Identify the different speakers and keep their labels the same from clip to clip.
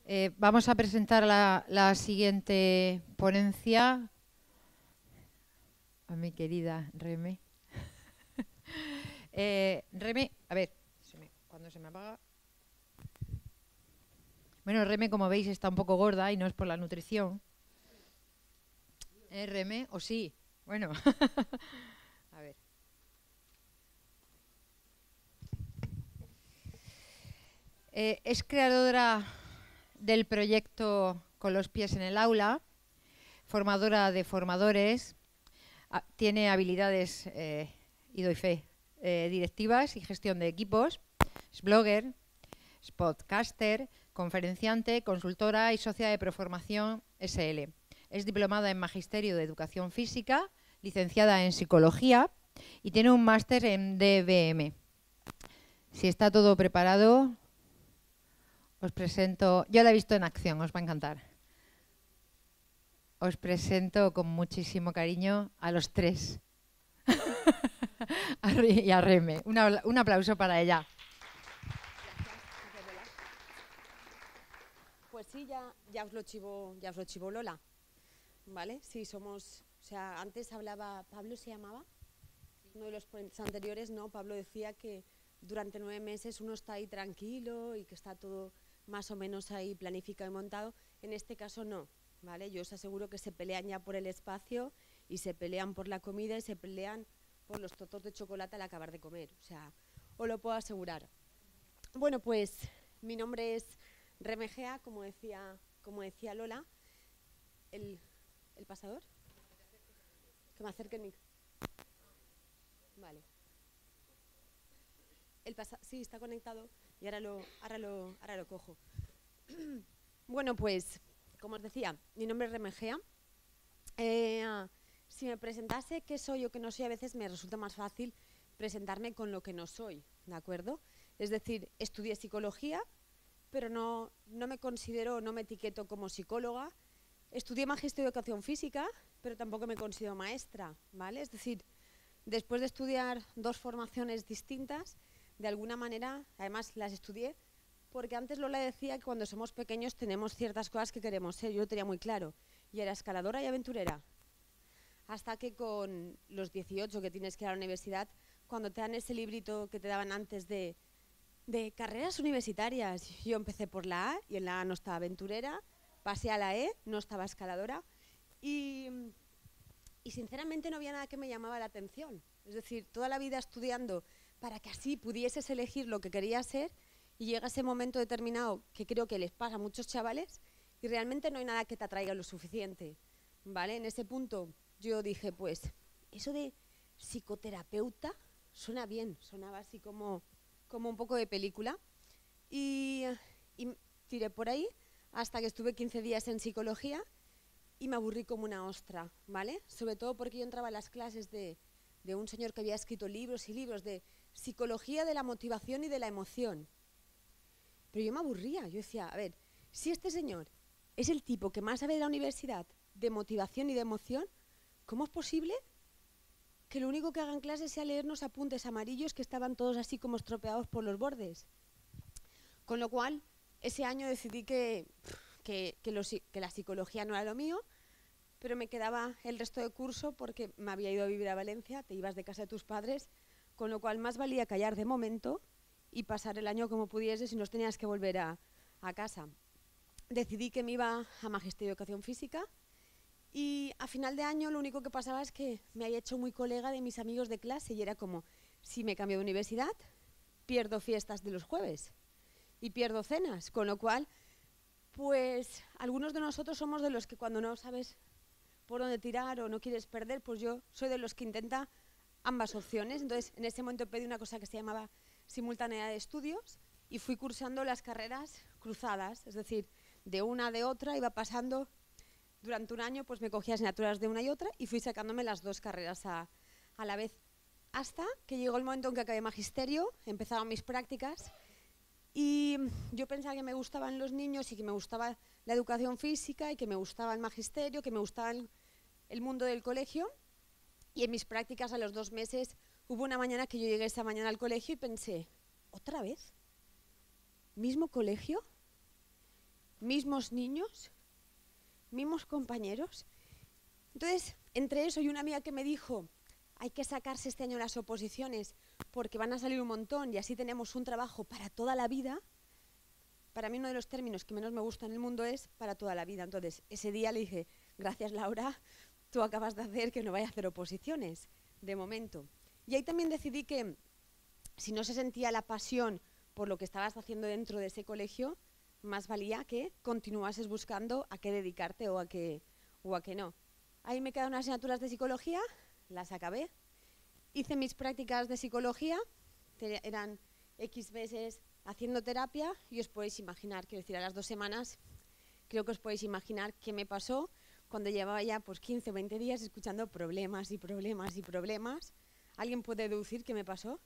Speaker 1: Vamos a presentar la siguiente ponencia a mi querida Reme. Reme, a ver, cuando se me apaga. Bueno, Reme, como veis, está un poco gorda y no es por la nutrición. Reme, o sí. Bueno, a ver. Es creadora del proyecto Con los pies en el aula, formadora de formadores, tiene habilidades, y doy fe, directivas y gestión de equipos, es blogger, es podcaster, conferenciante, consultora y socia de Proformación SL. Es diplomada en Magisterio de Educación Física, licenciada en Psicología y tiene un máster en DBM. Si está todo preparado, os presento, yo la he visto en acción, os va a encantar. Os presento con muchísimo cariño a los tres. Y a Reme. Un aplauso para ella.
Speaker 2: Pues sí, ya os lo chivo Lola, ¿vale? Sí, somos, o sea, antes hablaba, ¿Pablo se llamaba? Uno de los ponentes anteriores, ¿no? Pablo decía que durante 9 meses uno está ahí tranquilo y que está todo más o menos ahí planificado y montado. En este caso no, ¿vale? Yo os aseguro que se pelean ya por el espacio y se pelean por la comida y se pelean por los totos de chocolate al acabar de comer, o sea, os lo puedo asegurar. Bueno, pues mi nombre es Remegea, como decía Lola. ¿El pasador? Que me acerque el micro. Vale. Sí, está conectado y ahora lo cojo. Bueno, pues, como os decía, mi nombre es Remegea. Si me presentase qué soy o qué no soy, a veces me resulta más fácil presentarme con lo que no soy, ¿de acuerdo? Es decir, estudié psicología, pero no me considero, no me etiqueto como psicóloga. Estudié Magisterio de Educación Física, pero tampoco me considero maestra, ¿vale? Es decir, después de estudiar 2 formaciones distintas, de alguna manera, además las estudié, porque antes Lola decía que cuando somos pequeños tenemos ciertas cosas que queremos ser, yo lo tenía muy claro, y era escaladora y aventurera. Hasta que con los 18 que tienes que ir a la universidad, cuando te dan ese librito que te daban antes de carreras universitarias, yo empecé por la A y en la A no estaba aventurera, pasé a la E, no estaba escaladora y sinceramente no había nada que me llamaba la atención. Es decir, toda la vida estudiando para que así pudieses elegir lo que querías ser y llega ese momento determinado que creo que les pasa a muchos chavales y realmente no hay nada que te atraiga lo suficiente, ¿vale? En ese punto yo dije, pues, eso de psicoterapeuta suena bien, sonaba así como un poco de película y tiré por ahí hasta que estuve 15 días en psicología y me aburrí como una ostra, ¿vale? Sobre todo porque yo entraba a las clases de un señor que había escrito libros y libros de psicología de la motivación y de la emoción. Pero yo me aburría, yo decía, a ver, si este señor es el tipo que más sabe de la universidad de motivación y de emoción, ¿cómo es posible que lo único que haga en clase sea leernos apuntes amarillos que estaban todos así como estropeados por los bordes? Con lo cual, ese año decidí que la psicología no era lo mío, pero me quedaba el resto de curso porque me había ido a vivir a Valencia, te ibas de casa de tus padres, con lo cual más valía callar de momento y pasar el año como pudieses y no tenías que volver a casa. Decidí que me iba a Magisterio de Educación Física y a final de año lo único que pasaba es que me había hecho muy colega de mis amigos de clase y era como, si me cambio de universidad, pierdo fiestas de los jueves y pierdo cenas, con lo cual, pues algunos de nosotros somos de los que cuando no sabes por dónde tirar o no quieres perder, pues yo soy de los que intenta ambas opciones. Entonces, en ese momento pedí una cosa que se llamaba simultaneidad de estudios y fui cursando las carreras cruzadas, es decir, de una de otra, iba pasando durante un año, pues me cogía asignaturas de una y otra y fui sacándome las 2 carreras a la vez, hasta que llegó el momento en que acabé magisterio, empezaron mis prácticas y yo pensaba que me gustaban los niños y que me gustaba la educación física y que me gustaba el magisterio, que me gustaba el mundo del colegio. Y en mis prácticas a los 2 meses hubo una mañana que yo llegué esa mañana al colegio y pensé, ¿otra vez? ¿Mismo colegio? mismos niños, mismos compañeros. Entonces, entre eso y una amiga que me dijo, hay que sacarse este año las oposiciones porque van a salir un montón y así tenemos un trabajo para toda la vida. Para mí uno de los términos que menos me gusta en el mundo es para toda la vida. Entonces, ese día le dije, gracias Laura, tú acabas de hacer que no vaya a hacer oposiciones, de momento. Y ahí también decidí que si no se sentía la pasión por lo que estabas haciendo dentro de ese colegio, más valía que continuases buscando a qué dedicarte o a qué no. Ahí me quedaron unas asignaturas de psicología, las acabé. Hice mis prácticas de psicología, eran X meses haciendo terapia, y os podéis imaginar, quiero decir, a las 2 semanas, creo que os podéis imaginar qué me pasó cuando llevaba ya pues 15 o 20 días escuchando problemas y problemas y problemas. ¿Alguien puede deducir qué me pasó?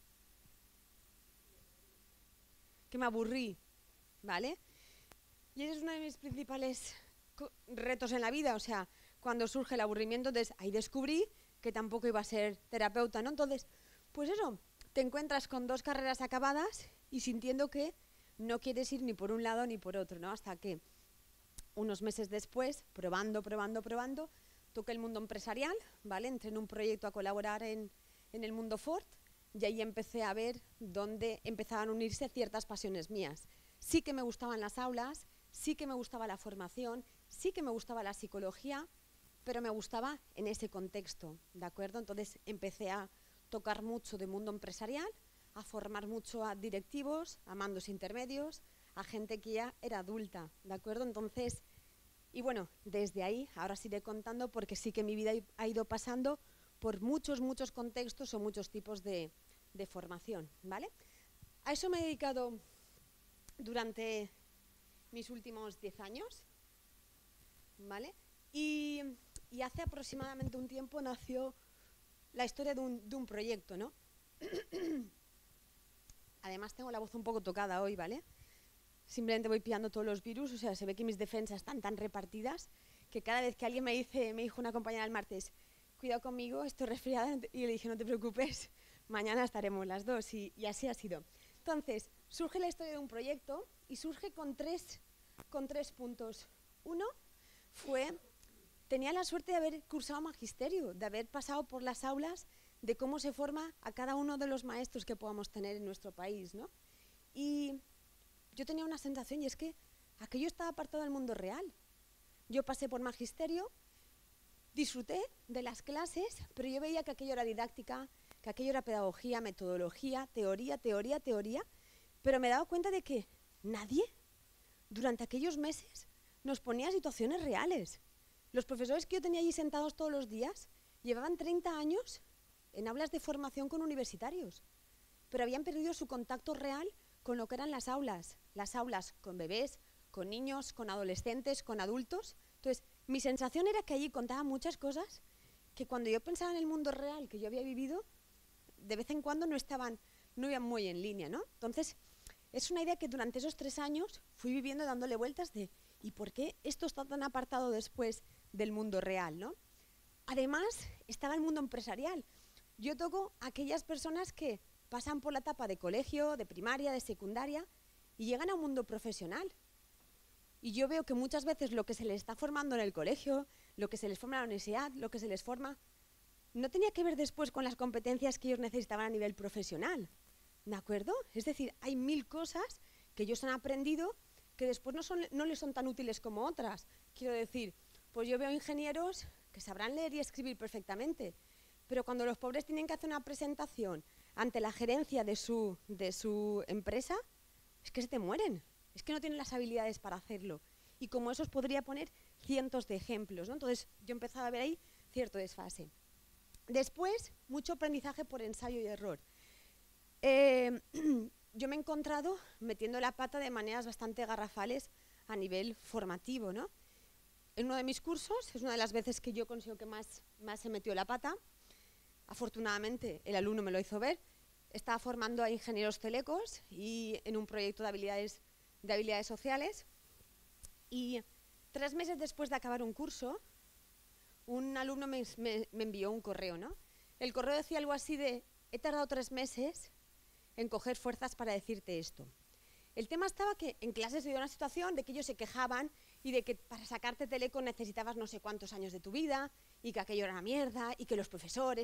Speaker 2: Que me aburrí, ¿vale? Y ese es uno de mis principales retos en la vida, o sea, cuando surge el aburrimiento, entonces ahí descubrí que tampoco iba a ser terapeuta, ¿no? Entonces, pues eso, te encuentras con 2 carreras acabadas y sintiendo que no quieres ir ni por un lado ni por otro, ¿no? Hasta que unos meses después, probando, toqué el mundo empresarial, ¿vale? Entré en un proyecto a colaborar en el mundo Ford y ahí empecé a ver dónde empezaban a unirse ciertas pasiones mías. Sí que me gustaban las aulas, sí que me gustaba la formación, sí que me gustaba la psicología, pero me gustaba en ese contexto, ¿de acuerdo? Entonces empecé a tocar mucho de mundo empresarial, a formar mucho a directivos, a mandos intermedios, a gente que ya era adulta, ¿de acuerdo? Entonces, y bueno, desde ahí, ahora os iré contando porque sí que mi vida ha ido pasando por muchos contextos o muchos tipos de formación, ¿vale? A eso me he dedicado durante mis últimos 10 años, ¿vale? Y hace aproximadamente un tiempo nació la historia de un proyecto, ¿no? Además tengo la voz un poco tocada hoy, ¿vale? Simplemente voy pillando todos los virus, o sea, se ve que mis defensas están tan repartidas que cada vez que alguien me dijo una compañera el martes, cuidado conmigo, estoy resfriada, y le dije, no te preocupes, mañana estaremos las dos, y así ha sido. Entonces, surge la historia de un proyecto y surge con tres puntos. Uno fue, tenía la suerte de haber cursado magisterio, de haber pasado por las aulas de cómo se forma a cada uno de los maestros que podamos tener en nuestro país, ¿no? Y yo tenía una sensación, y es que aquello estaba apartado del mundo real. Yo pasé por magisterio, disfruté de las clases, pero yo veía que aquello era didáctica, que aquello era pedagogía, metodología, teoría, pero me he dado cuenta de que nadie, durante aquellos meses, nos ponía situaciones reales. Los profesores que yo tenía allí sentados todos los días llevaban 30 años en aulas de formación con universitarios, pero habían perdido su contacto real con lo que eran las aulas con bebés, con niños, con adolescentes, con adultos. Entonces, mi sensación era que allí contaban muchas cosas que cuando yo pensaba en el mundo real que yo había vivido, de vez en cuando no iban muy en línea, ¿no? Entonces, es una idea que durante esos 3 años fui viviendo dándole vueltas de ¿y por qué esto está tan apartado después del mundo real, ¿no? Además, estaba el mundo empresarial. Yo toco a aquellas personas que pasan por la etapa de colegio, de primaria, de secundaria y llegan a un mundo profesional. Y yo veo que muchas veces lo que se les está formando en el colegio, lo que se les forma en la universidad, lo que se les forma, no tenía que ver después con las competencias que ellos necesitaban a nivel profesional, ¿de acuerdo? Es decir, hay 1000 cosas que ellos han aprendido que después no les son tan útiles como otras. Quiero decir, pues yo veo ingenieros que sabrán leer y escribir perfectamente, pero cuando los pobres tienen que hacer una presentación ante la gerencia de su empresa, es que se te mueren, es que no tienen las habilidades para hacerlo. Y como eso os podría poner cientos de ejemplos, ¿no? Entonces yo empezaba a ver ahí cierto desfase. Después, mucho aprendizaje por ensayo y error. Yo me he encontrado metiendo la pata de maneras bastante garrafales a nivel formativo, ¿no? En uno de mis cursos, es una de las veces que yo consigo que más se metió la pata. Afortunadamente, el alumno me lo hizo ver. Estaba formando a ingenieros telecos y en un proyecto de habilidades sociales. Y 3 meses después de acabar un curso, un alumno me envió un correo, ¿no? El correo decía algo así de, he tardado 3 meses en coger fuerzas para decirte esto. El tema estaba que en clase se dio una situación de que ellos se quejaban y de que para sacarte Teleco necesitabas no sé cuántos años de tu vida y que aquello era una mierda y que los profesores.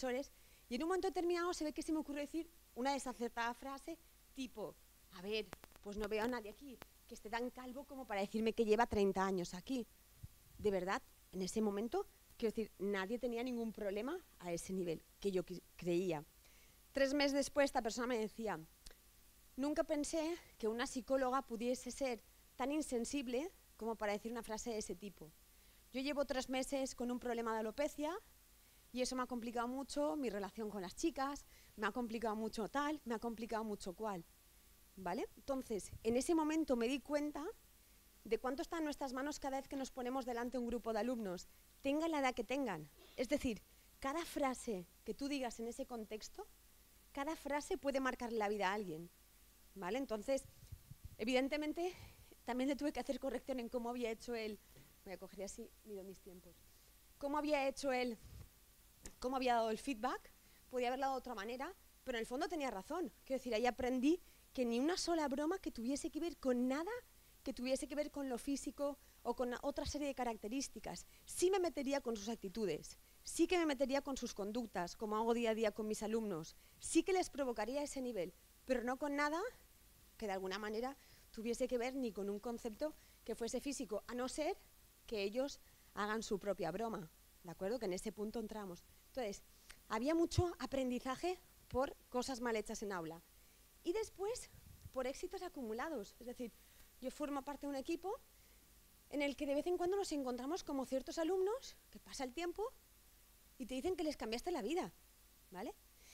Speaker 2: Y en un momento determinado se ve que se me ocurrió decir una desacertada frase tipo, a ver, pues no veo a nadie aquí que esté tan calvo como para decirme que lleva 30 años aquí. De verdad, en ese momento, quiero decir, nadie tenía ningún problema a ese nivel que yo creía. 3 meses después esta persona me decía, nunca pensé que una psicóloga pudiese ser tan insensible como para decir una frase de ese tipo. Yo llevo 3 meses con un problema de alopecia y eso me ha complicado mucho mi relación con las chicas, me ha complicado mucho tal, me ha complicado mucho cual. ¿Vale? Entonces, en ese momento me di cuenta de cuánto está en nuestras manos cada vez que nos ponemos delante de un grupo de alumnos, tengan la edad que tengan. Es decir, cada frase que tú digas en ese contexto, cada frase puede marcar la vida a alguien. ¿Vale? Entonces, evidentemente, también le tuve que hacer corrección en cómo había hecho él. Voy a coger así, mido mis tiempos. Cómo había hecho él, cómo había dado el feedback, podía haberlo dado de otra manera, pero en el fondo tenía razón. Quiero decir, ahí aprendí que ni una sola broma que tuviese que ver con nada, que tuviese que ver con lo físico o con otra serie de características. Sí me metería con sus actitudes, sí que me metería con sus conductas, como hago día a día con mis alumnos, sí que les provocaría ese nivel, pero no con nada que de alguna manera tuviese que ver ni con un concepto que fuese físico, a no ser que ellos hagan su propia broma, ¿de acuerdo? Que en ese punto entramos. Entonces, había mucho aprendizaje por cosas mal hechas en aula. Y después, por éxitos acumulados. Es decir, yo formo parte de un equipo en el que de vez en cuando nos encontramos como ciertos alumnos que pasa el tiempo y te dicen que les cambiaste la vida, ¿vale?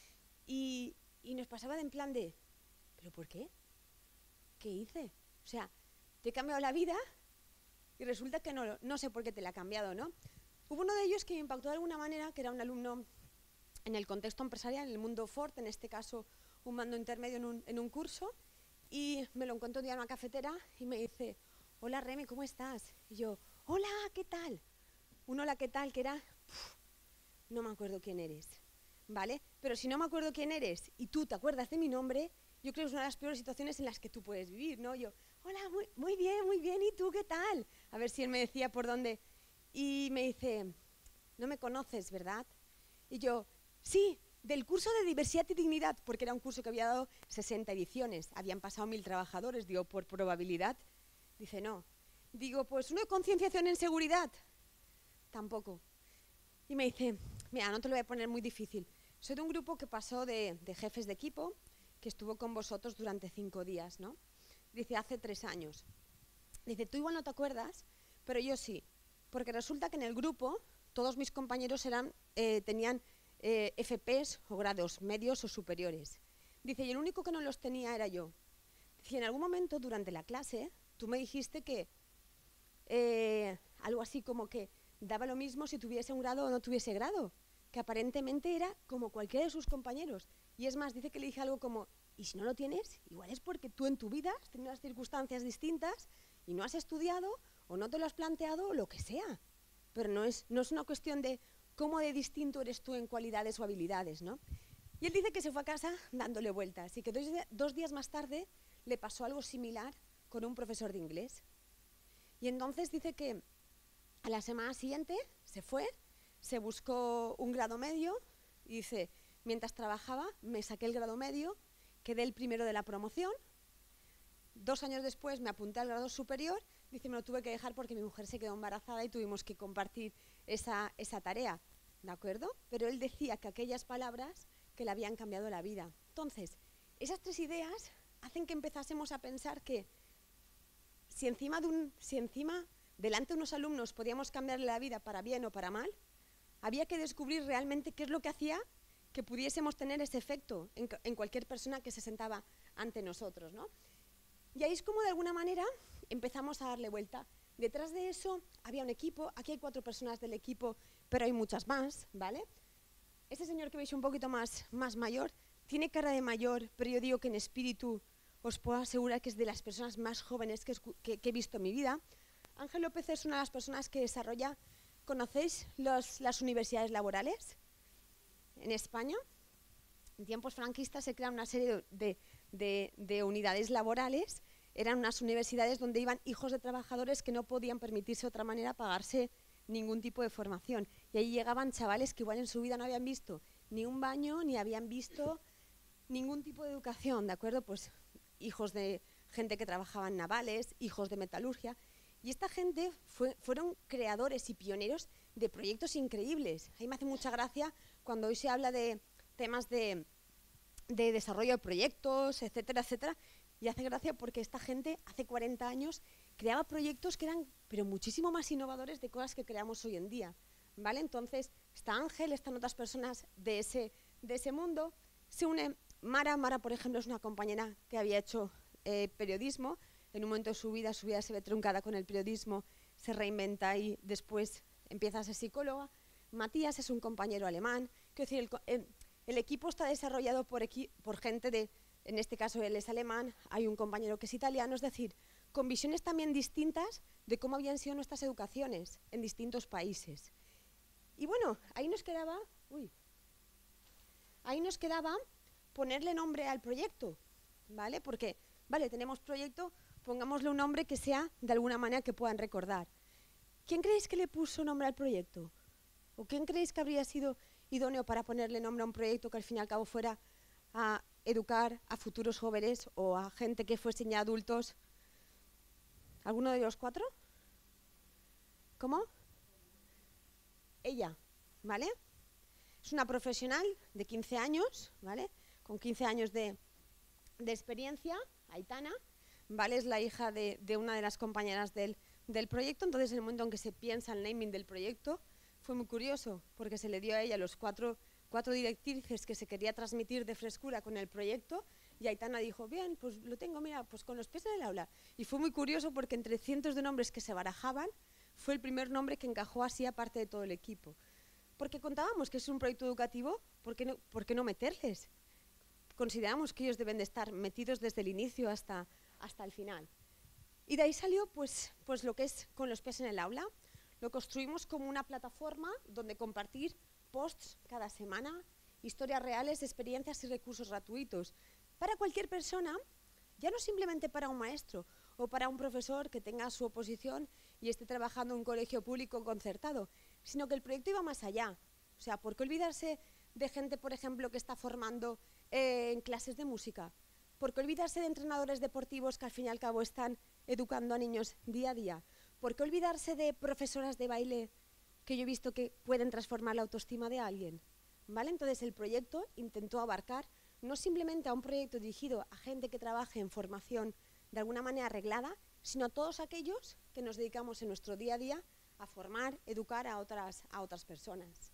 Speaker 2: Y nos pasaba de en plan de, ¿pero por qué? ¿Qué hice? O sea, te he cambiado la vida y resulta que no sé por qué te la ha cambiado, ¿no? Hubo uno de ellos que me impactó de alguna manera, que era un alumno en el contexto empresarial, en el mundo Ford, en este caso un mando intermedio en un curso, y me lo encuentro un día en una cafetera y me dice, hola Remy, ¿cómo estás? Y yo, hola, ¿qué tal? Un hola, ¿qué tal? Que era, no me acuerdo quién eres, ¿vale? Pero si no me acuerdo quién eres y tú te acuerdas de mi nombre, yo creo que es una de las peores situaciones en las que tú puedes vivir, ¿no? Yo, hola, muy bien, ¿y tú qué tal? A ver si él me decía por dónde. Y me dice, no me conoces, ¿verdad? Y yo, sí, del curso de diversidad y dignidad, porque era un curso que había dado 60 ediciones, habían pasado 1000 trabajadores, digo, por probabilidad. Dice, no. Digo, pues uno de concienciación en seguridad, tampoco. Y me dice, mira, no te lo voy a poner muy difícil. Soy de un grupo que pasó de jefes de equipo, que estuvo con vosotros durante 5 días, ¿no? Dice, hace 3 años. Dice, tú igual no te acuerdas, pero yo sí, porque resulta que en el grupo todos mis compañeros tenían FPs o grados medios o superiores. Dice, y el único que no los tenía era yo. Dice, en algún momento durante la clase tú me dijiste que algo así como que daba lo mismo si tuviese un grado o no tuviese grado, que aparentemente era como cualquiera de sus compañeros. Y es más, dice que le dije algo como, y si no lo tienes, igual es porque tú en tu vida has tenido unas circunstancias distintas y no has estudiado o no te lo has planteado o lo que sea. Pero no es una cuestión de cómo de distinto eres tú en cualidades o habilidades, ¿no? Y él dice que se fue a casa dándole vueltas y que 2 días más tarde le pasó algo similar con un profesor de inglés. Y entonces dice que a la semana siguiente se fue, se buscó un grado medio y dice, mientras trabajaba me saqué el grado medio, quedé el primero de la promoción, 2 años después me apunté al grado superior, dice, me lo tuve que dejar porque mi mujer se quedó embarazada y tuvimos que compartir esa tarea, ¿de acuerdo? Pero él decía que aquellas palabras que le habían cambiado la vida. Entonces, esas 3 ideas hacen que empezásemos a pensar que si encima delante de unos alumnos podíamos cambiarle la vida para bien o para mal, había que descubrir realmente qué es lo que hacía que pudiésemos tener ese efecto en cualquier persona que se sentaba ante nosotros, ¿no? Y ahí es como de alguna manera empezamos a darle vuelta. Detrás de eso había un equipo, aquí hay 4 personas del equipo, pero hay muchas más, ¿vale? Este señor que veis un poquito más mayor, tiene cara de mayor, pero yo digo que en espíritu os puedo asegurar que es de las personas más jóvenes que he visto en mi vida. Ángel López es una de las personas que desarrolla, ¿conocéis las universidades laborales? En España, en tiempos franquistas se crean una serie de de unidades laborales, eran unas universidades donde iban hijos de trabajadores que no podían permitirse de otra manera pagarse ningún tipo de formación. Y ahí llegaban chavales que igual en su vida no habían visto ni un baño, ni habían visto ningún tipo de educación, ¿de acuerdo? Pues hijos de gente que trabajaba en navales, hijos de metalurgia. Y esta gente fueron creadores y pioneros de proyectos increíbles. A mí me hace mucha gracia cuando hoy se habla de temas de desarrollo de proyectos, etcétera, etcétera. Y hace gracia porque esta gente hace 40 años creaba proyectos que eran pero muchísimo más innovadores de cosas que creamos hoy en día, ¿vale? Entonces está Ángel, están otras personas de ese mundo. Se une Mara. Mara, por ejemplo, es una compañera que había hecho periodismo. En un momento de su vida se ve truncada con el periodismo, se reinventa y después empieza a ser psicóloga. Matías es un compañero alemán. Quiero decir, el equipo está desarrollado por gente de, en este caso él es alemán, hay un compañero que es italiano, es decir, con visiones también distintas de cómo habían sido nuestras educaciones en distintos países. Y bueno, ahí nos quedaba ponerle nombre al proyecto, ¿vale? Porque, vale, tenemos proyecto, pongámosle un nombre que sea de alguna manera que puedan recordar. ¿Quién creéis que le puso nombre al proyecto? ¿O quién creéis que habría sido idóneo para ponerle nombre a un proyecto que al fin y al cabo fuera a educar a futuros jóvenes o a gente que fuesen ya adultos? ¿Alguno de los cuatro? ¿Cómo? Ella, ¿vale? Es una profesional de 15 años, ¿vale? Con 15 años de experiencia, Aitana, ¿vale? Es la hija de una de las compañeras del proyecto. Entonces, en el momento en que se piensa el naming del proyecto, fue muy curioso, porque se le dio a ella los cuatro directrices que se quería transmitir de frescura con el proyecto, y Aitana dijo, bien, pues lo tengo, mira, pues con los pies en el aula. Y fue muy curioso porque entre cientos de nombres que se barajaban, fue el primer nombre que encajó así aparte de todo el equipo. Porque contábamos que es un proyecto educativo, ¿por qué no meterles? Consideramos que ellos deben de estar metidos desde el inicio hasta el final. Y de ahí salió pues lo que es con los pies en el aula. Lo construimos como una plataforma donde compartir posts cada semana, historias reales, experiencias y recursos gratuitos para cualquier persona, ya no simplemente para un maestro o para un profesor que tenga su oposición y esté trabajando en un colegio público concertado, sino que el proyecto iba más allá. O sea, ¿por qué olvidarse de gente, por ejemplo, que está formando en clases de música? ¿Por qué olvidarse de entrenadores deportivos que al fin y al cabo están educando a niños día a día? ¿Por qué olvidarse de profesoras de baile que yo he visto que pueden transformar la autoestima de alguien? ¿Vale? Entonces el proyecto intentó abarcar no simplemente a un proyecto dirigido a gente que trabaje en formación de alguna manera arreglada, sino a todos aquellos que nos dedicamos en nuestro día a día a formar, educar a otras personas.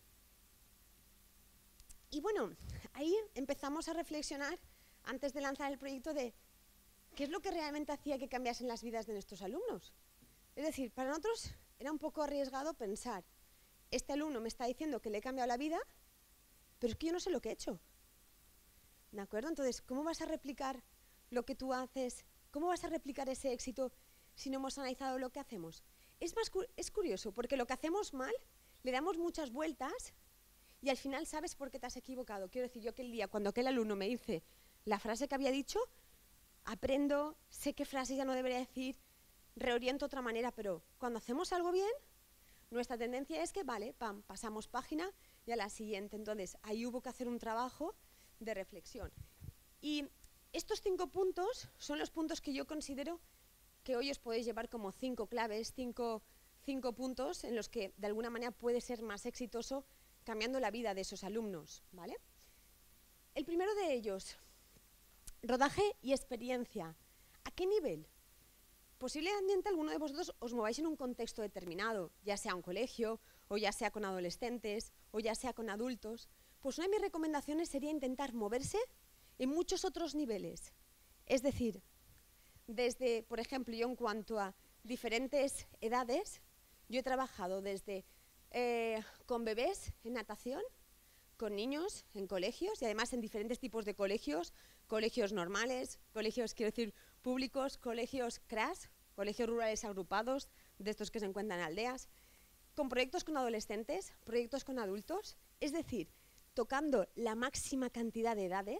Speaker 2: Y bueno, ahí empezamos a reflexionar antes de lanzar el proyecto de qué es lo que realmente hacía que cambiasen las vidas de nuestros alumnos. Es decir, para nosotros era un poco arriesgado pensar, este alumno me está diciendo que le he cambiado la vida, pero es que yo no sé lo que he hecho. ¿De acuerdo? Entonces, ¿cómo vas a replicar lo que tú haces? ¿Cómo vas a replicar ese éxito si no hemos analizado lo que hacemos? Es curioso, porque lo que hacemos mal, le damos muchas vueltas y al final sabes por qué te has equivocado. Quiero decir, yo aquel día, cuando aquel alumno me dice la frase que había dicho, aprendo, sé qué frase ya no debería decir, reoriento otra manera, pero cuando hacemos algo bien, nuestra tendencia es que, vale, pam, pasamos página y a la siguiente. Entonces, ahí hubo que hacer un trabajo de reflexión. Y estos 5 puntos son los puntos que yo considero que hoy os podéis llevar como 5 claves, 5 puntos en los que de alguna manera puede ser más exitoso cambiando la vida de esos alumnos, ¿vale? El primero de ellos, rodaje y experiencia. ¿A qué nivel? Posiblemente alguno de vosotros os mováis en un contexto determinado, ya sea un colegio, o ya sea con adolescentes, o ya sea con adultos. Pues una de mis recomendaciones sería intentar moverse en muchos otros niveles. Es decir, desde, por ejemplo, yo en cuanto a diferentes edades, yo he trabajado desde con bebés en natación, con niños en colegios y además en diferentes tipos de colegios, colegios normales, colegios, quiero decir, públicos, colegios crash, colegios rurales agrupados, de estos que se encuentran en aldeas, con proyectos con adolescentes, proyectos con adultos, es decir, tocando la máxima cantidad de edades,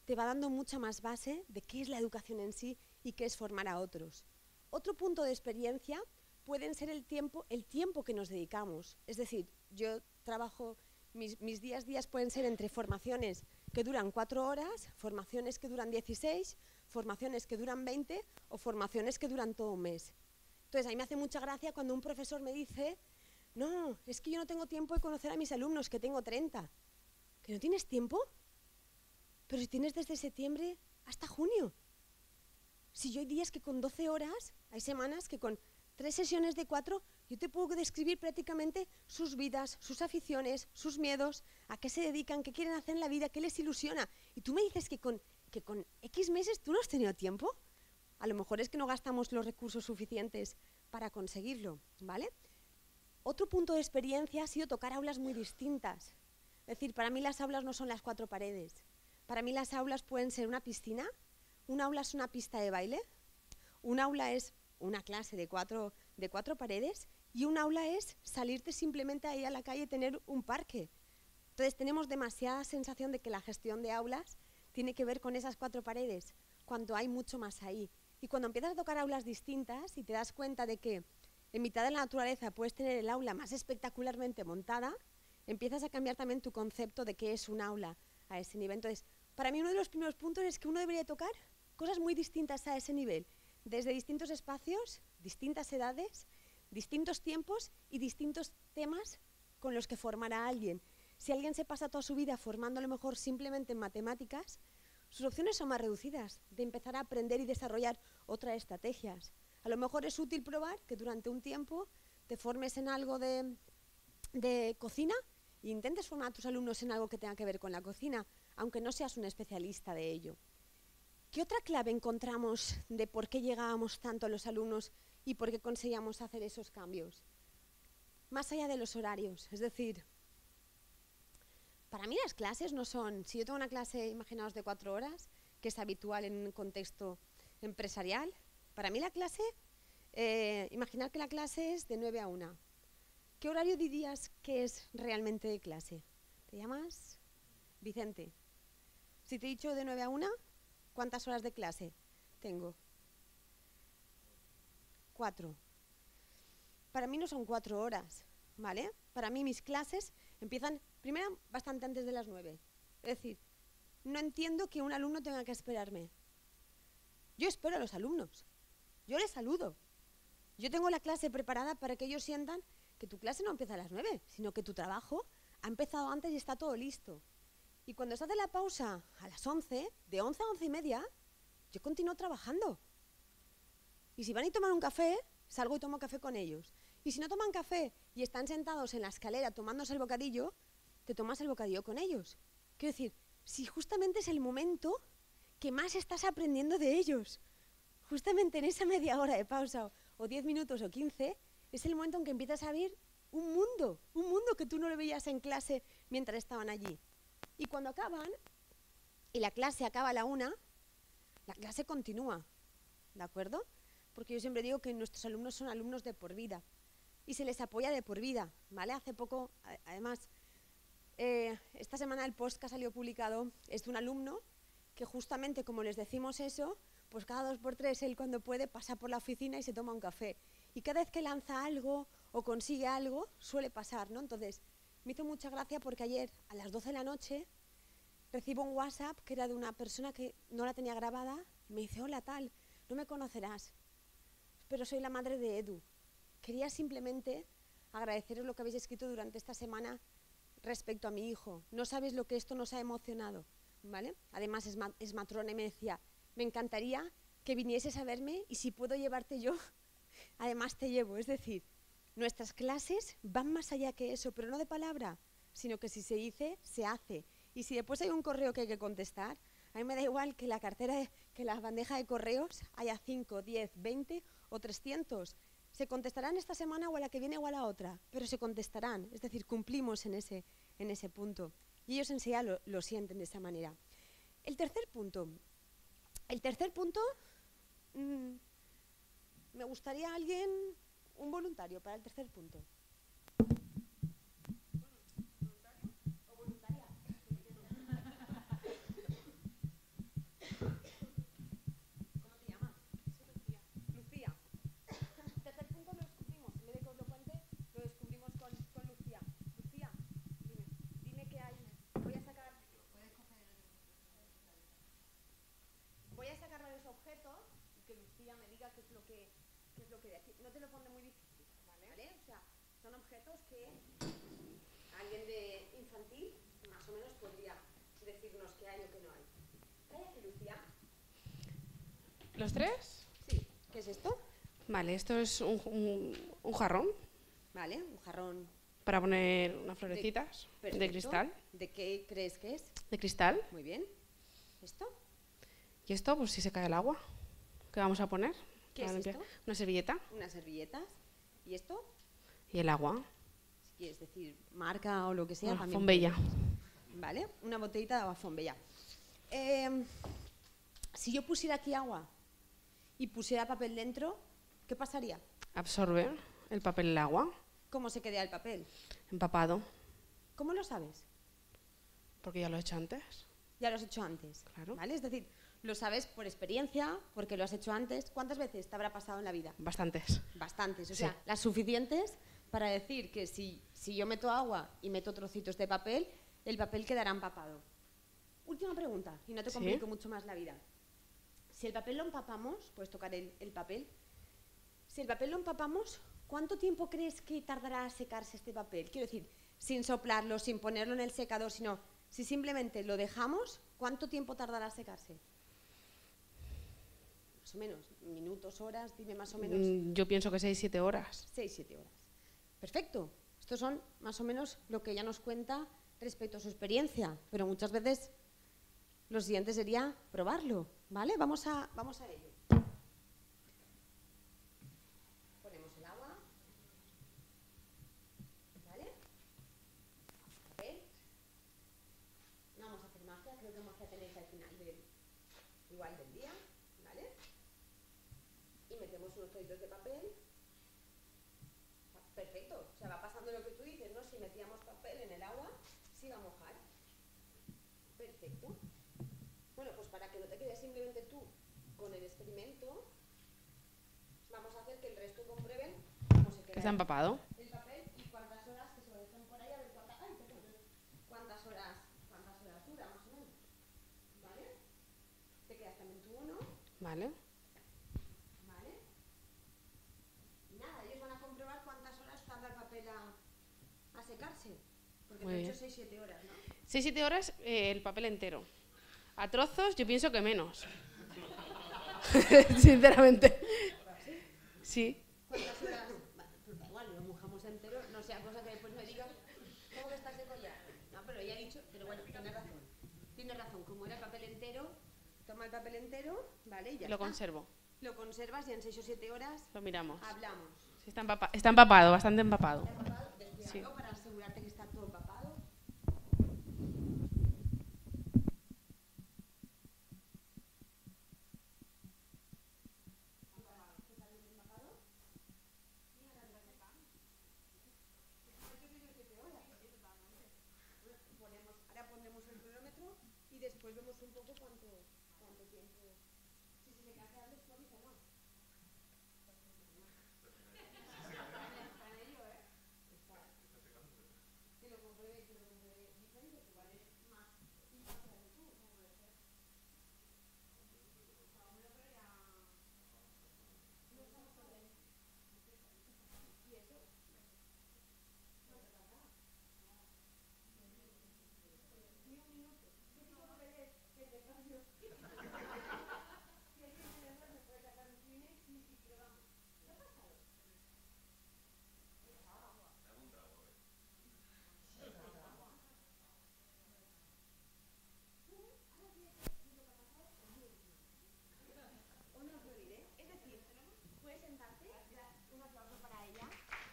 Speaker 2: te va dando mucha más base de qué es la educación en sí y qué es formar a otros. Otro punto de experiencia pueden ser el tiempo que nos dedicamos. Es decir, yo trabajo, mis días pueden ser entre formaciones que duran 4 horas, formaciones que duran 16, formaciones que duran 20 o formaciones que duran todo un mes. Entonces, a mí me hace mucha gracia cuando un profesor me dice, no, es que yo no tengo tiempo de conocer a mis alumnos, que tengo 30. ¿Que no tienes tiempo? Pero si tienes desde septiembre hasta junio. Si yo hay días que con 12 horas, hay semanas que con 3 sesiones de 4, yo te puedo describir prácticamente sus vidas, sus aficiones, sus miedos, a qué se dedican, qué quieren hacer en la vida, qué les ilusiona. Y tú me dices que con X meses tú no has tenido tiempo. A lo mejor es que no gastamos los recursos suficientes para conseguirlo, ¿vale? Otro punto de experiencia ha sido tocar aulas muy distintas. Es decir, para mí las aulas no son las 4 paredes. Para mí las aulas pueden ser una piscina, un aula es una pista de baile, un aula es una clase de cuatro paredes y un aula es salirte simplemente ahí a la calle y tener un parque. Entonces tenemos demasiada sensación de que la gestión de aulas tiene que ver con esas 4 paredes, cuando hay mucho más ahí. Y cuando empiezas a tocar aulas distintas y te das cuenta de que en mitad de la naturaleza puedes tener el aula más espectacularmente montada, empiezas a cambiar también tu concepto de qué es un aula a ese nivel. Entonces, para mí uno de los primeros puntos es que uno debería tocar cosas muy distintas a ese nivel, desde distintos espacios, distintas edades, distintos tiempos y distintos temas con los que formar a alguien. Si alguien se pasa toda su vida formando a lo mejor simplemente en matemáticas, sus opciones son más reducidas de empezar a aprender y desarrollar otras estrategias. A lo mejor es útil probar que durante un tiempo te formes en algo de cocina e intentes formar a tus alumnos en algo que tenga que ver con la cocina, aunque no seas un especialista de ello. ¿Qué otra clave encontramos de por qué llegábamos tanto a los alumnos y por qué conseguíamos hacer esos cambios? Más allá de los horarios, es decir, para mí las clases no son, si yo tengo una clase, imaginaos, de 4 horas, que es habitual en un contexto empresarial, para mí la clase, imaginar que la clase es de 9 a 1. ¿Qué horario dirías que es realmente de clase? ¿Te llamas? Vicente. Si te he dicho de 9 a 1, ¿cuántas horas de clase tengo? 4. Para mí no son 4 horas, ¿vale? Para mí mis clases empiezan, primero, bastante antes de las 9. Es decir, no entiendo que un alumno tenga que esperarme. Yo espero a los alumnos. Yo les saludo. Yo tengo la clase preparada para que ellos sientan que tu clase no empieza a las 9, sino que tu trabajo ha empezado antes y está todo listo. Y cuando se hace la pausa a las 11, de 11 a 11 y media, yo continúo trabajando. Y si van a tomar un café, salgo y tomo café con ellos. Y si no toman café y están sentados en la escalera tomándose el bocadillo, te tomas el bocadillo con ellos. Quiero decir, si justamente es el momento que más estás aprendiendo de ellos, justamente en esa media hora de pausa o 10 minutos o 15, es el momento en que empiezas a ver un mundo que tú no lo veías en clase mientras estaban allí. Y cuando acaban, y la clase acaba a la 1, la clase continúa, ¿de acuerdo? Porque yo siempre digo que nuestros alumnos son alumnos de por vida y se les apoya de por vida, ¿vale? Hace poco, además, esta semana el post que ha salido publicado es de un alumno que justamente como les decimos eso, pues cada 2 por 3 él cuando puede pasa por la oficina y se toma un café. Y cada vez que lanza algo o consigue algo, suele pasar, ¿no? Entonces, me hizo mucha gracia porque ayer a las 12 de la noche recibo un WhatsApp que era de una persona que no la tenía grabada y me dice, hola tal, no me conocerás, pero soy la madre de Edu. Quería simplemente agradeceros lo que habéis escrito durante esta semana respecto a mi hijo. No sabéis lo que esto nos ha emocionado, ¿vale? Además es matrona y me decía, me encantaría que vinieses a verme y si puedo llevarte yo, además te llevo. Es decir, nuestras clases van más allá que eso, pero no de palabra, sino que si se dice, se hace. Y si después hay un correo que hay que contestar, a mí me da igual que la que la bandeja de correos haya 5, 10, 20 o 300. Se contestarán esta semana o a la que viene o a la otra, pero se contestarán. Es decir, cumplimos en ese punto. Y ellos enseguida lo sienten de esa manera. El tercer punto, me gustaría un voluntario para el tercer punto. qué es lo que de aquí. No te lo pone muy difícil, ¿vale? O sea, son objetos que alguien de infantil más o menos podría decirnos qué hay o qué no hay. ¿Qué hay aquí, Lucía?
Speaker 3: ¿Los tres?
Speaker 2: Sí. ¿Qué es esto?
Speaker 3: Vale, esto es un jarrón
Speaker 2: Vale, un jarrón.
Speaker 3: para poner unas florecitas de
Speaker 2: Perfecto.
Speaker 3: cristal.
Speaker 2: ¿De qué crees que es?
Speaker 3: De cristal.
Speaker 2: Muy bien. ¿Esto?
Speaker 3: Y esto, pues si se cae el agua, ¿qué vamos a poner?
Speaker 2: ¿Qué
Speaker 3: Para
Speaker 2: es
Speaker 3: limpiar.
Speaker 2: esto?
Speaker 3: Una servilleta
Speaker 2: Unas servilletas. ¿Y esto?
Speaker 3: y el agua.
Speaker 2: Si quieres decir marca o lo que sea.
Speaker 3: Una
Speaker 2: también
Speaker 3: bombella.
Speaker 2: puedes. Vale, una botellita de agua Fombella. Si yo pusiera aquí agua y pusiera papel dentro, ¿qué pasaría?
Speaker 3: Absorbe el papel el agua,
Speaker 2: ¿Cómo se queda el papel?
Speaker 3: empapado,
Speaker 2: ¿Cómo lo sabes?
Speaker 3: porque ya lo he hecho antes.
Speaker 2: Ya lo has hecho antes.
Speaker 3: Claro.
Speaker 2: ¿Vale? Es decir, lo sabes por experiencia, porque lo has hecho antes. ¿Cuántas veces te habrá pasado en la vida?
Speaker 3: Bastantes.
Speaker 2: Bastantes. O
Speaker 3: Sí.
Speaker 2: sea, las suficientes para decir que si yo meto agua y meto trocitos de papel, el papel quedará empapado. Última pregunta, y no te
Speaker 3: Sí.
Speaker 2: complico mucho más la vida. Si el papel lo empapamos, puedes tocar el papel. Si el papel lo empapamos, ¿cuánto tiempo crees que tardará a secarse este papel? Quiero decir, sin soplarlo, sin ponerlo en el secador, sino si simplemente lo dejamos, ¿cuánto tiempo tardará a secarse? Más o menos, minutos, horas, dime más o menos.
Speaker 3: Yo pienso que 6-7 horas.
Speaker 2: 6-7 horas. Perfecto. Estos son más o menos lo que ella nos cuenta respecto a su experiencia, pero muchas veces lo siguiente sería probarlo, ¿vale? Vamos a ello. Ponemos el agua, ¿vale? Papel. No vamos a hacer magia, creo que magia tenéis al final igual del día, ¿vale? Y metemos unos trocitos de papel. Perfecto, o sea, va pasando lo que tú dices, ¿no? Si metíamos papel en el agua, se iba a mojar. Perfecto. Bueno, pues para que no te quedes simplemente tú con el experimento, vamos a hacer que el resto comprueben cómo se
Speaker 3: Que
Speaker 2: queda
Speaker 3: está empapado.
Speaker 2: el papel y cuántas horas que se lo dejen por ahí, a ver cuántas horas dura, más o menos. ¿Vale? Te quedas también tú uno.
Speaker 3: Vale.
Speaker 2: ¿Vale? Y nada, ellos van a comprobar cuántas horas tarda el papel a secarse. Porque
Speaker 3: Muy
Speaker 2: te he
Speaker 3: bien.
Speaker 2: dicho 6-7 horas, ¿no?
Speaker 3: 6-7 horas el papel entero. A trozos yo pienso que menos. Sinceramente. Sí.
Speaker 2: ¿Cuántas horas? Pues da igual, lo mojamos entero, no sea cosa que después me digan, ¿cómo que está seco ya? No, pero ella ha dicho, pero bueno, tiene razón. Tiene razón, como era el papel entero, toma el papel entero, ¿vale? Y ya
Speaker 3: Lo
Speaker 2: está.
Speaker 3: conservo.
Speaker 2: Lo conservas y en 6 o 7 horas
Speaker 3: Lo miramos.
Speaker 2: hablamos.
Speaker 3: Sí, está empapado, bastante empapado.
Speaker 2: Descuidado
Speaker 3: Sí.
Speaker 2: para asegurarte que está todo empapado. Ahora pondremos el cronómetro y después vemos un poco cuánto tiempo. Si se le hace antes, pues dice no. Que lo compruebe diferente, que igual es más imparcial que tú, ¿cómo puede ser? O no os lo diré. Es decir, puedes sentarte, un aplauso para ella.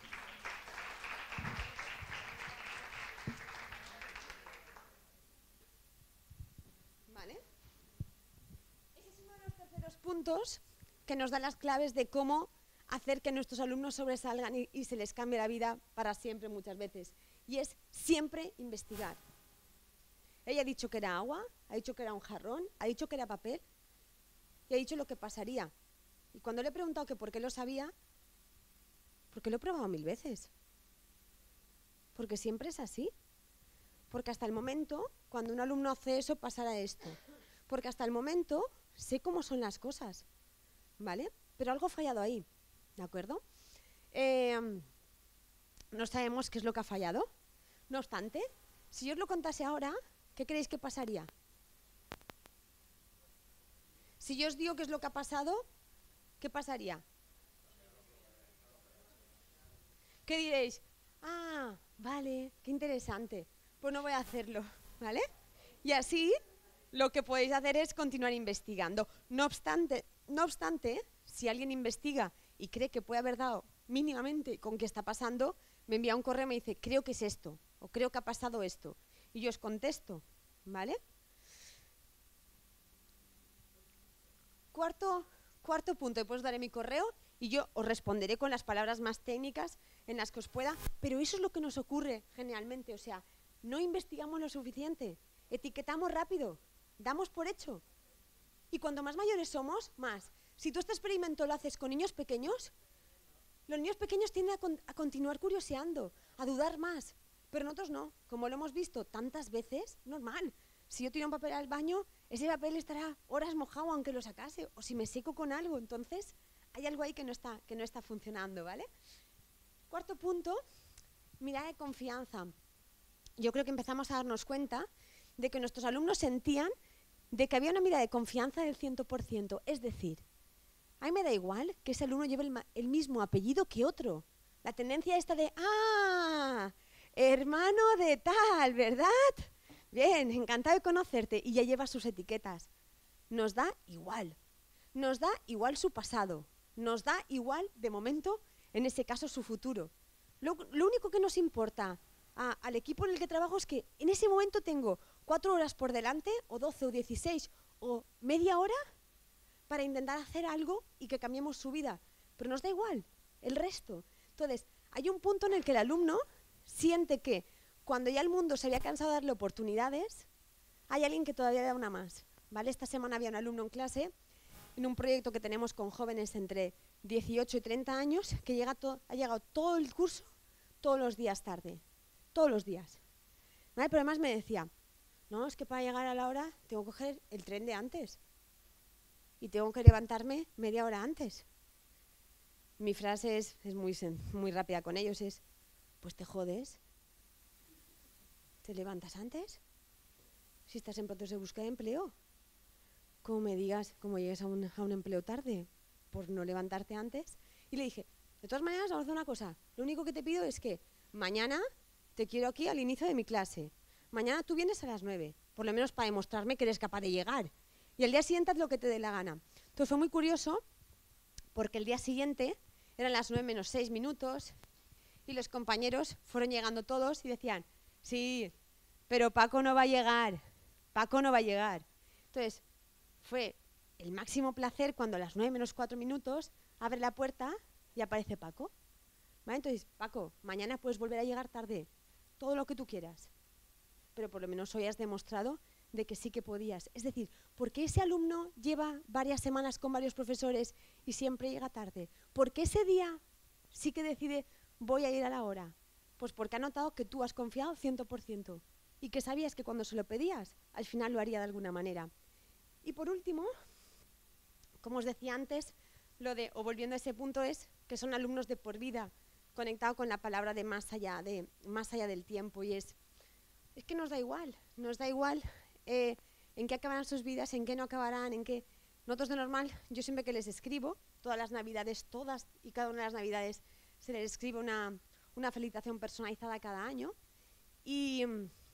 Speaker 2: Vale. Ese es uno de los terceros puntos que nos da las claves de cómo hacer que nuestros alumnos sobresalgan y se les cambie la vida para siempre muchas veces. Y es siempre investigar. Ella ha dicho que era agua, ha dicho que era un jarrón, ha dicho que era papel y ha dicho lo que pasaría. Y cuando le he preguntado que por qué lo sabía, porque lo he probado 1000 veces. Porque siempre es así. Porque hasta el momento, cuando un alumno hace eso, pasará esto. Porque hasta el momento sé cómo son las cosas, ¿vale? pero algo ha fallado ahí, ¿de acuerdo? No sabemos qué es lo que ha fallado. No obstante, si yo os lo contase ahora, ¿qué creéis que pasaría? Si yo os digo qué es lo que ha pasado, ¿qué pasaría? ¿Qué diréis? Ah, vale, qué interesante. Pues no voy a hacerlo, ¿vale? Y así lo que podéis hacer es continuar investigando. No obstante, si alguien investiga y cree que puede haber dado mínimamente con qué está pasando, me envía un correo y me dice, creo que es esto, o creo que ha pasado esto. Y yo os contesto, ¿vale? Cuarto punto, después os daré mi correo y yo os responderé con las palabras más técnicas en las que os pueda, pero eso es lo que nos ocurre generalmente, o sea, no investigamos lo suficiente, etiquetamos rápido, damos por hecho. Y cuanto más mayores somos, más. Si tú este experimento lo haces con niños pequeños, los niños pequeños tienden a continuar curioseando, a dudar más, pero nosotros no, como lo hemos visto tantas veces, normal. Si yo tiro un papel al baño, ese papel estará horas mojado aunque lo sacase, o si me seco con algo, entonces hay algo ahí que no está funcionando, ¿vale? Cuarto punto, mirada de confianza. Yo creo que empezamos a darnos cuenta de que nuestros alumnos sentían de que había una mirada de confianza del 100%, es decir, a mí me da igual que ese alumno lleve el mismo apellido que otro. La tendencia esta de, hermano de tal, ¿verdad? Bien, encantado de conocerte, y ya lleva sus etiquetas. Nos da igual su pasado, nos da igual, de momento, en ese caso, su futuro. Lo único que nos importa al equipo en el que trabajo es que en ese momento tengo 4 horas por delante, o 12, o 16, o media hora, para intentar hacer algo y que cambiemos su vida. Pero nos da igual el resto. Entonces, hay un punto en el que el alumno siente que cuando ya el mundo se había cansado de darle oportunidades, hay alguien que todavía da una más, ¿vale? Esta semana había un alumno en clase, en un proyecto que tenemos con jóvenes entre 18 y 30 años, que ha llegado todo el curso, todos los días tarde, todos los días. ¿Vale? Pero además me decía, no, es que para llegar a la hora tengo que coger el tren de antes y tengo que levantarme media hora antes. Mi frase es muy rápida con ellos, es, pues te jodes. ¿Te levantas antes? Si estás en proceso de búsqueda de empleo. Como me digas, como llegues a un empleo tarde, por no levantarte antes. Y le dije, de todas maneras, vamos a hacer una cosa. Lo único que te pido es que mañana te quiero aquí al inicio de mi clase. Mañana tú vienes a las 9, por lo menos para demostrarme que eres capaz de llegar. Y al día siguiente haz lo que te dé la gana. Entonces fue muy curioso, porque el día siguiente eran las 9 menos 6 minutos y los compañeros fueron llegando todos y decían, sí, pero Paco no va a llegar, Paco no va a llegar. Entonces, fue el máximo placer cuando a las 9 menos 4 minutos abre la puerta y aparece Paco. ¿Vale? Entonces, Paco, mañana puedes volver a llegar tarde, todo lo que tú quieras, pero por lo menos hoy has demostrado de que sí que podías. Es decir, ¿por qué ese alumno lleva varias semanas con varios profesores y siempre llega tarde? ¿Por qué ese día sí que decide voy a ir a la hora? Pues porque ha notado que tú has confiado 100% y que sabías que cuando se lo pedías, al final lo haría de alguna manera. Y por último, como os decía antes, volviendo a ese punto, es que son alumnos de por vida, conectado con la palabra de más allá del tiempo, y es que nos da igual en qué acabarán sus vidas, en qué no acabarán, en qué. Nosotros de normal, yo siempre que les escribo, todas las navidades, todas y cada una de las navidades, se les escribe una felicitación personalizada cada año, y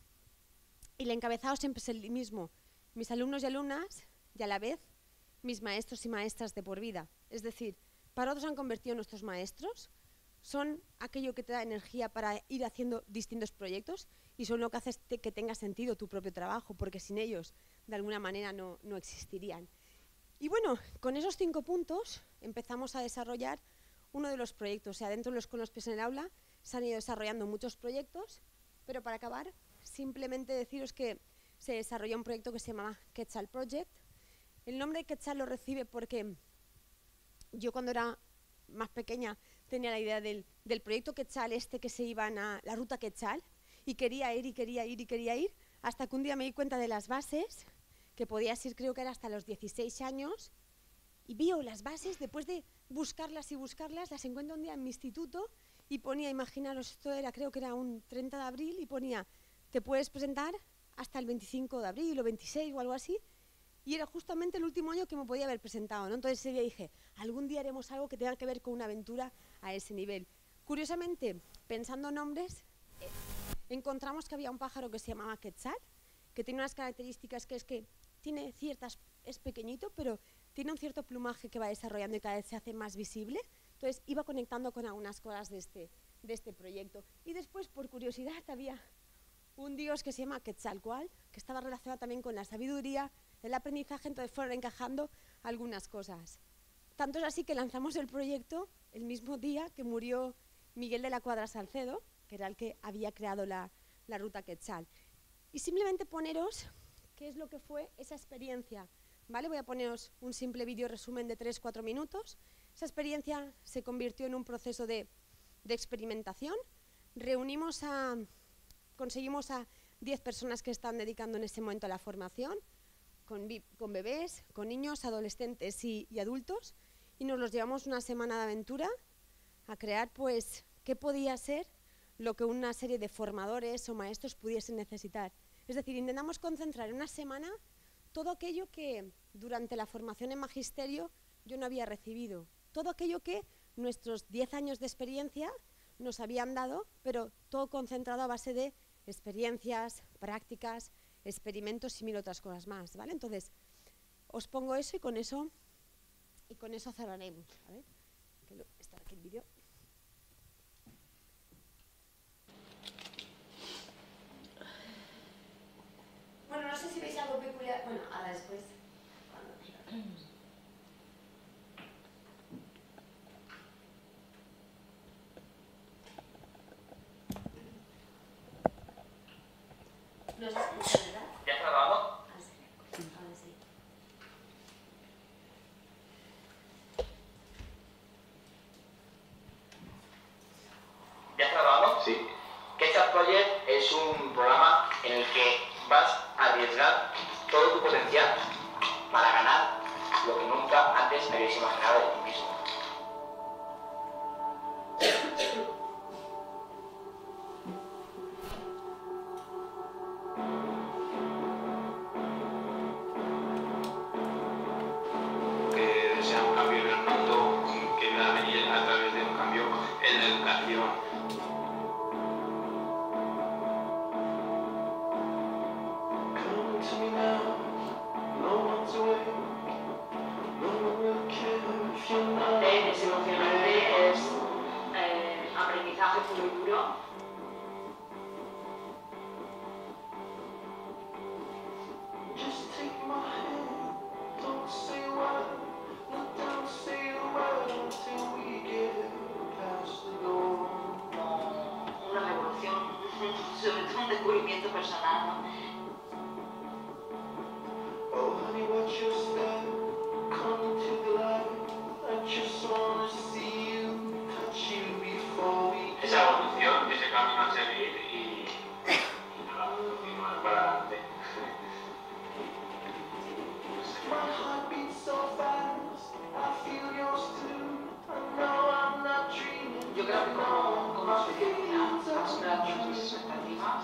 Speaker 2: el encabezado siempre es el mismo: mis alumnos y alumnas, y a la vez mis maestros y maestras de por vida. Es decir, para otros han convertido en nuestros maestros, son aquello que te da energía para ir haciendo distintos proyectos y son lo que hace que tenga sentido tu propio trabajo, porque sin ellos, de alguna manera, no existirían. Y bueno, con esos 5 puntos empezamos a desarrollar uno de los proyectos. O sea, dentro de los Con los pies en el aula se han ido desarrollando muchos proyectos, pero para acabar, simplemente deciros que se desarrolló un proyecto que se llamaba Quetzal Project. El nombre de Quetzal lo recibe porque yo, cuando era más pequeña, tenía la idea del proyecto Quetzal, que se iban a la ruta Quetzal, y quería ir, hasta que un día me di cuenta de las bases, que podías ir, creo que era hasta los 16 años, y vio las bases después de buscarlas y buscarlas, las encuentro un día en mi instituto y ponía, imaginaros, esto era, creo que era un 30 de abril, y ponía, te puedes presentar hasta el 25 de abril o 26 o algo así, y era justamente el último año que me podía haber presentado, ¿no? Entonces ese día dije, algún día haremos algo que tenga que ver con una aventura a ese nivel. Curiosamente, pensando en nombres, encontramos que había un pájaro que se llamaba Quetzal, que tiene unas características que es que tiene ciertas, es pequeñito, pero tiene un cierto plumaje que va desarrollando y cada vez se hace más visible. Entonces iba conectando con algunas cosas de este proyecto. Y después, por curiosidad, había un dios que se llama Quetzalcóatl, que estaba relacionado también con la sabiduría, el aprendizaje, entonces fueron encajando algunas cosas. Tanto es así que lanzamos el proyecto el mismo día que murió Miguel de la Cuadra Salcedo, que era el que había creado la ruta Quetzal. Y simplemente poneros qué es lo que fue esa experiencia, ¿vale? Voy a poneros un simple vídeo resumen de 3-4 minutos. Esa experiencia se convirtió en un proceso de experimentación. Conseguimos a 10 personas que están dedicando en ese momento a la formación, con bebés, con niños, adolescentes y adultos, y nos los llevamos una semana de aventura a crear, pues, qué podía ser lo que una serie de formadores o maestros pudiesen necesitar. Es decir, intentamos concentrar en una semana todo aquello que durante la formación en magisterio yo no había recibido, todo aquello que nuestros 10 años de experiencia nos habían dado, pero todo concentrado a base de experiencias, prácticas, experimentos y mil otras cosas más, ¿vale? Entonces, os pongo eso y con eso cerraremos. A ver, está aquí el vídeo. Bueno, no sé si veis algo peculiar. Bueno, ahora después. ¿No se escucha, verdad?
Speaker 4: ¿Ya está grabando?
Speaker 2: Ahora sí.
Speaker 4: ¿Ya está grabando? Sí. Quetzal Project es un programa en el que vas a arriesgar todo tu potencial para ganar lo que nunca antes habías imaginado de ti mismo.
Speaker 5: Desea un cambio en el mundo, que va a venir a través de un cambio en la educación.
Speaker 6: Es emocionante, es aprendizaje puro y duro. Una revolución, sobre todo un descubrimiento personal, ¿no?
Speaker 5: Esa evolución, ese camino a seguir y nada, continuar para adelante.
Speaker 6: Yo creo que como sociedad ha superado todas mis expectativas.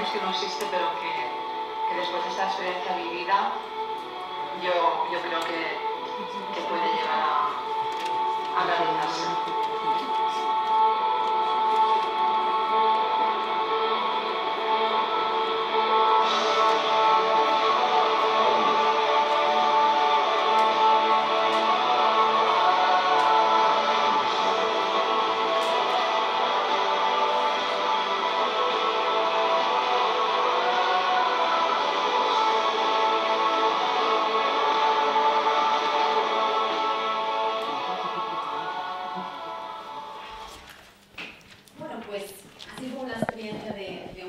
Speaker 6: sabemos que no existe, pero que después de esta experiencia vivida, yo creo que puede llegar a realizarse.
Speaker 2: Bueno, pues así fue una experiencia de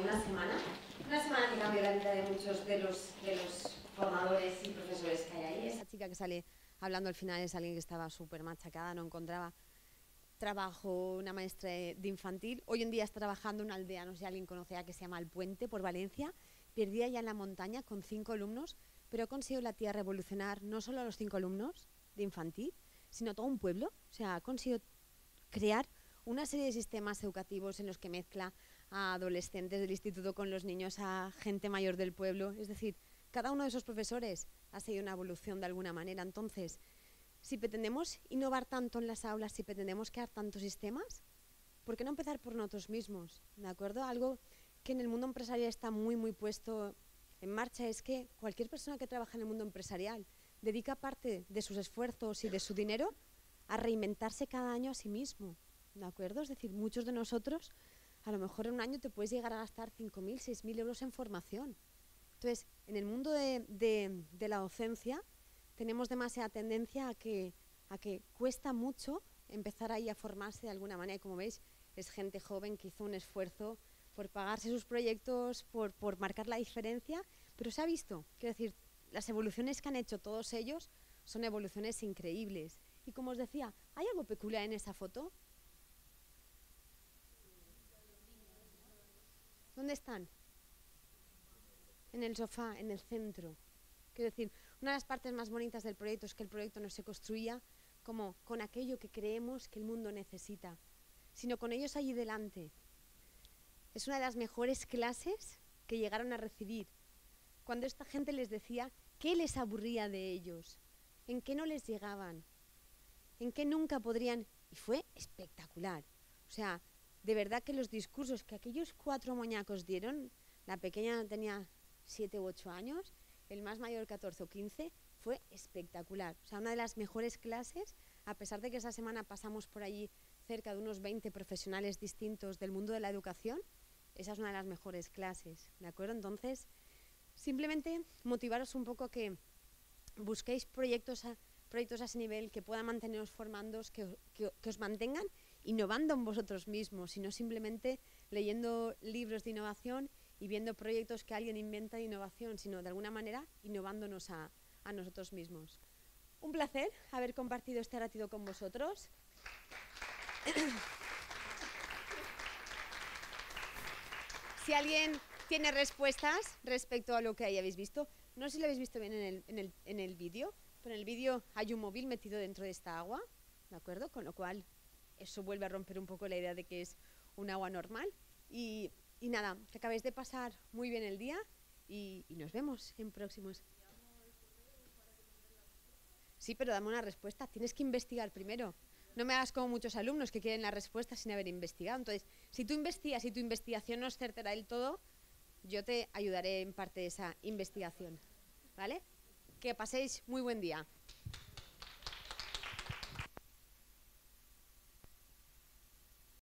Speaker 2: una semana que cambió la vida de muchos de los formadores y profesores que hay ahí. Esa chica que sale hablando al final es alguien que estaba súper machacada, no encontraba trabajo, una maestra de infantil. Hoy en día está trabajando en una aldea, no sé si alguien conocerá, que se llama El Puente, por Valencia, perdida ya en la montaña con 5 alumnos, pero ha conseguido la tía revolucionar no solo a los 5 alumnos de infantil, sino todo un pueblo. O sea, ha conseguido crear una serie de sistemas educativos en los que mezcla a adolescentes del instituto con los niños, a gente mayor del pueblo. Es decir, cada uno de esos profesores ha seguido una evolución de alguna manera. Entonces, si pretendemos innovar tanto en las aulas, si pretendemos crear tantos sistemas, ¿por qué no empezar por nosotros mismos? ¿De acuerdo? Algo que en el mundo empresarial está muy puesto en marcha es que cualquier persona que trabaja en el mundo empresarial dedica parte de sus esfuerzos y de su dinero a reinventarse cada año a sí mismo. ¿De acuerdo? Es decir, muchos de nosotros, a lo mejor en un año te puedes llegar a gastar 5.000, 6.000 euros en formación. Entonces, en el mundo de la docencia tenemos demasiada tendencia a que cuesta mucho empezar ahí a formarse de alguna manera. Y como veis, es gente joven que hizo un esfuerzo por pagarse sus proyectos, por marcar la diferencia, pero se ha visto. Quiero decir, las evoluciones que han hecho todos ellos son evoluciones increíbles. Y como os decía, ¿hay algo peculiar en esa foto? ¿Dónde están? En el sofá, en el centro. Quiero decir, una de las partes más bonitas del proyecto es que el proyecto no se construía como con aquello que creemos que el mundo necesita, sino con ellos allí delante. Es una de las mejores clases que llegaron a recibir, cuando esta gente les decía qué les aburría de ellos, en qué no les llegaban, en qué nunca podrían, y fue espectacular. O sea, de verdad que los discursos que aquellos 4 moñacos dieron, la pequeña tenía 7 u 8 años, el más mayor 14 o 15, fue espectacular. O sea, una de las mejores clases, a pesar de que esa semana pasamos por allí cerca de unos 20 profesionales distintos del mundo de la educación, esa es una de las mejores clases, ¿de acuerdo? Entonces, simplemente motivaros un poco a que busquéis proyectos a ese nivel, que puedan manteneros formándoos, que os mantengan innovando en vosotros mismos, y no simplemente leyendo libros de innovación y viendo proyectos que alguien inventa de innovación, sino de alguna manera innovándonos a nosotros mismos. Un placer haber compartido este ratito con vosotros. Si alguien tiene respuestas respecto a lo que hayáis visto, no sé si lo habéis visto bien en el vídeo, pero en el vídeo hay un móvil metido dentro de esta agua, ¿de acuerdo? Con lo cual eso vuelve a romper un poco la idea de que es un agua normal. Y nada, que acabéis de pasar muy bien el día y nos vemos en próximos. Sí, pero dame una respuesta. Tienes que investigar primero. No me hagas como muchos alumnos que quieren la respuesta sin haber investigado. Entonces, si tú investigas y tu investigación no es certera del todo, yo te ayudaré en parte de esa investigación. ¿Vale? Que paséis muy buen día.